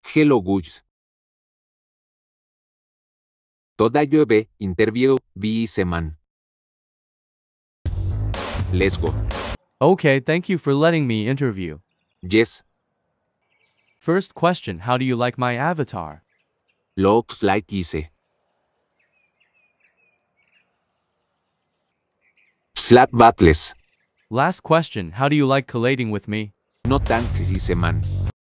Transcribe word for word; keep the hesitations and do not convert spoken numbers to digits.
Hello guys. Toda llueve, interview, be man. Let's go. Okay, thank you for letting me interview. Yes, First question, how do you like my avatar? looks like easy. Slap battles. Last question, how do you like collating with me? No thanks easy man.